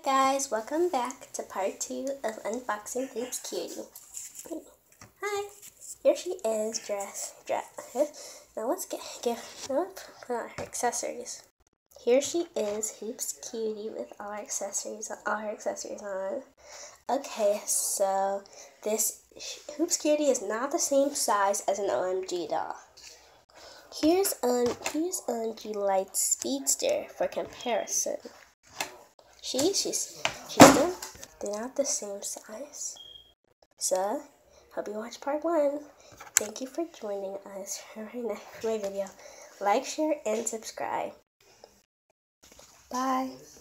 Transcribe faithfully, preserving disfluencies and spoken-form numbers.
guys, welcome back to part two of unboxing Hoops Cutie. Hi, here she is dressed. Dress. Now let's get get now let's put on her accessories. Here she is, Hoops Cutie, with all her accessories, all her accessories on. Okay, so this Hoops Cutie is not the same size as an O M G doll. Here's um here's O M G Light Speedster for comparison. She she's she's still they're not the same size. So hope you watch part one. Thank you for joining us for my next my video. Like, share, and subscribe. Bye.